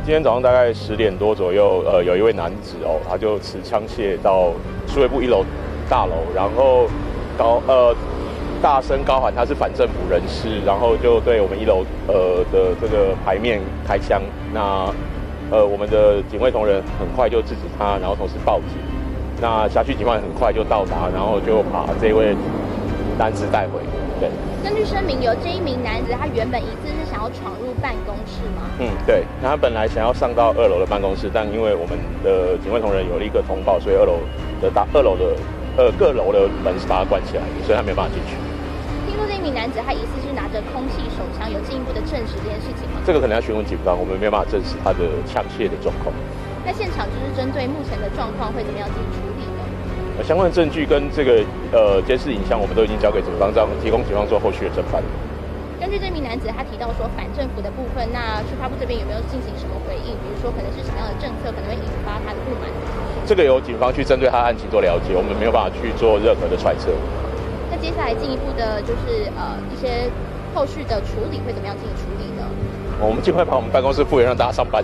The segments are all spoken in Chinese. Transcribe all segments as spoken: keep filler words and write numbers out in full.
今天早上大概十点多左右，呃，有一位男子哦，他就持枪械到数位部一楼大楼，然后高呃大声高喊他是反政府人士，然后就对我们一楼呃的这个牌面开枪。那呃我们的警卫同仁很快就制止他，然后同时报警。那辖区警方很快就到达，然后就把这位男子带回。对。 根据声明，有这一名男子，他原本疑似是想要闯入办公室吗？ 嗯，对。那他本来想要上到二楼的办公室，但因为我们的警卫同仁有立刻通报，所以二楼的大二楼的呃各楼的门是把它关起来的，所以他没有办法进去。 听说这一名男子他疑似是拿着空气手枪，有进一步的证实这件事情吗？ 这个可能要询问警方，我们没有办法证实他的枪械的状况。 那现场就是针对目前的状况会怎么样进行处理呢？ 呃、相关的证据跟这个呃监视影像，我们都已经交给警方，让提供警方做后续的侦办。 根据这名男子他提到说反政府的部分，那处发部这边有没有进行什么回应？比如说可能是什么样的政策可能会引发他的不满？ 这个由警方去针对他的案情做了解，我们没有办法去做任何的揣测。 那接下来进一步的就是呃一些后续的处理会怎么样进行处理呢？ 我们尽快把我们办公室复原，让大家上班。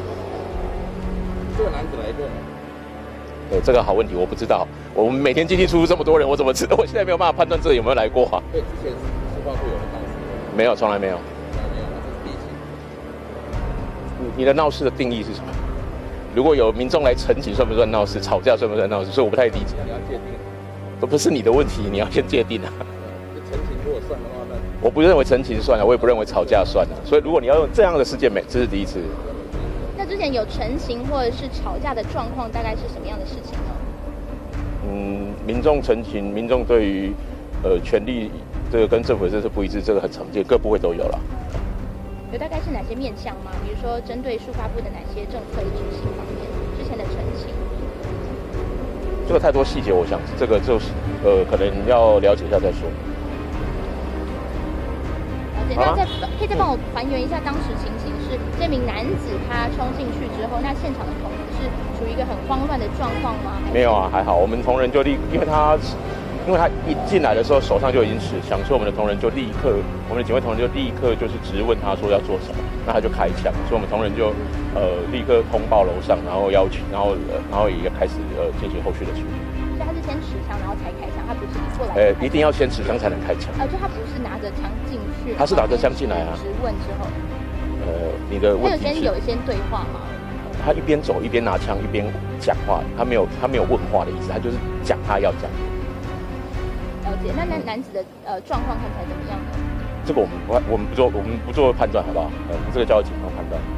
这个男子来过吗？ 对，这个好问题，我不知道。我们每天进进出出这么多人，我怎么知道？我现在没有办法判断这有没有来过啊。 对，之前书报部有人闹事。 没有，从来没有。 从来没有，这是第一次。 你的闹事的定义是什么？如果有民众来陈情，算不算闹事？吵架算不算闹事？所以我不太理解。 你要界定。 都不是你的问题，你要先界定啊。 这陈情如果算的话，那我不认为陈情算了，我也不认为吵架算了。所以如果你要用这样的事件，没，这是第一次。 那之前有陈情或者是吵架的状况，大概是什么样的事情呢？ 嗯，民众陈情，民众对于呃权力这个跟政府的政策不一致，这个很常见，各部会都有了。 有大概是哪些面向吗？比如说针对数发部的哪些政策执行方面，之前的陈情？ 这个太多细节，我想这个就是呃可能要了解一下再说。 了解，那再可以再帮我还原一下当时情形是，这名男子他冲进去之后，那现场的同仁是处于一个很慌乱的状况吗？ 没有啊，还好，我们同仁就立，因为他因为他一进来的时候手上就已经持枪，所以我们的同仁就立刻，我们的警卫同仁就立刻就是质问他说要做什么，那他就开枪，所以我们同仁就呃立刻通报楼上，然后要求，然后呃然后也开始呃进行后续的处理。 所以他是先持枪，然后才开枪，他不是一过来。 呃，一定要先持枪才能开枪。 呃，就他不是拿着枪进去。 他是拿着枪进来啊。 质问之后。 呃，你的问题是。 他有先有一些对话吗？ 他一边走一边拿枪一边讲话，他没有他没有问话的意思，他就是讲他要讲。 了解，那那男子的呃状况看起来怎么样呢？ 这个我们不我们不做我们不做判断，好不好？呃，这个交由警方判断。